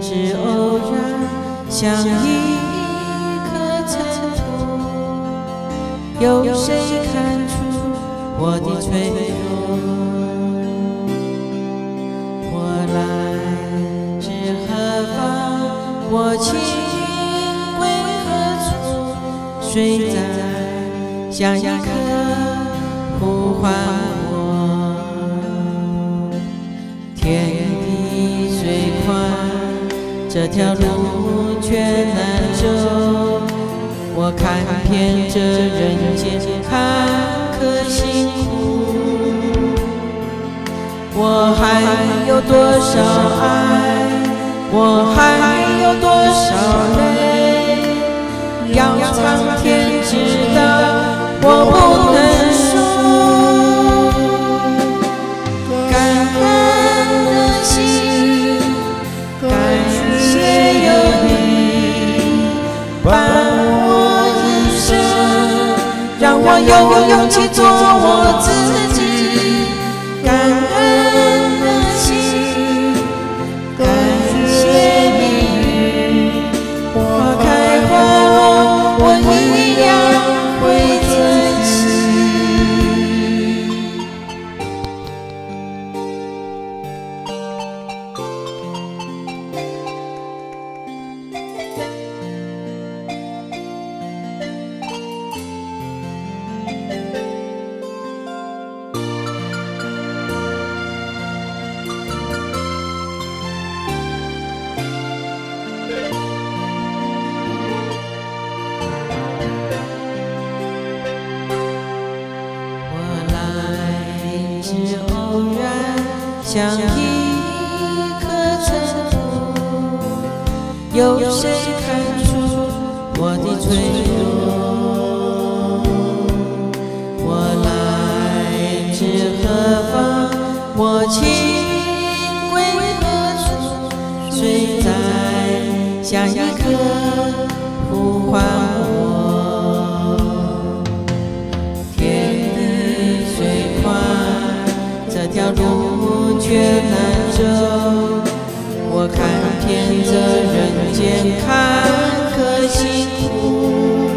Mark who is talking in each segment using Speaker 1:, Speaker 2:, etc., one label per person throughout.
Speaker 1: 只偶然相依一颗尘土，有谁看出我的脆弱？我来自何方？我情归何处？谁在像一颗呼唤我？天地虽宽，这条路却难走。我看遍这人间坎坷辛苦，我还有多少爱？我还有多少泪？要苍天知道，我不能说。感恩的心，感谢有你伴我一生，让我有勇气做我自己。感恩的心，感谢命运，花开花落，我一样会珍惜。偶然相依一颗尘土，有谁看出我的脆弱？我来自何方？我情归何处？谁在像一颗呼唤我？天地虽宽，这条路却难走。我看遍这人间坎坷辛苦，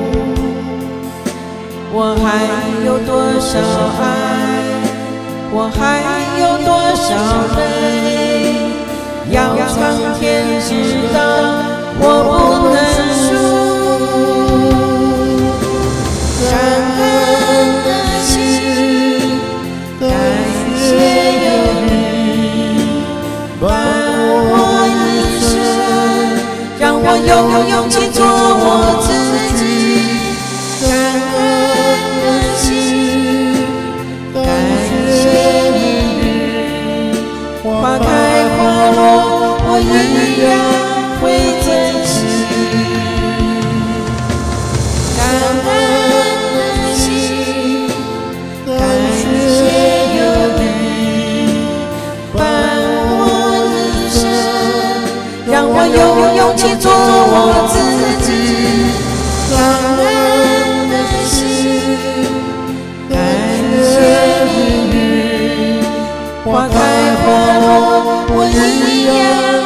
Speaker 1: 我还有多少爱？我还有多少泪？要苍天知道，我不能说。感恩的心，感谢有你伴我一生，让我有勇气做我自己。感恩的心，感谢命运，花开花落，我一样会珍惜。感恩的心，感谢有你伴我一生，让我有勇气做我自己。感恩的心，感谢命运，花开花落，我一样